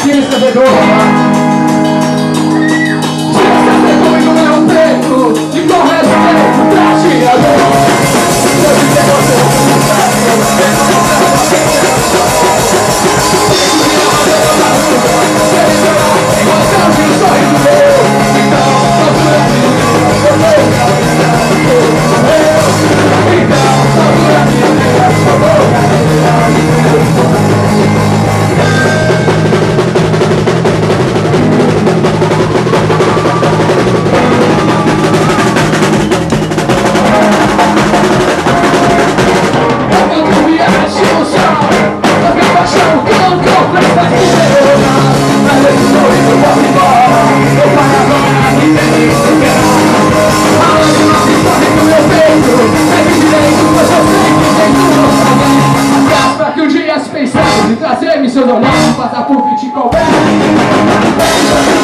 Tira vergonha. Tira essa vergonha, não é um preto. E com respeito pra tirador. Eu te pego, você não sabe. Pensando, trazer-me seus olhares, passar por 20 qualquer.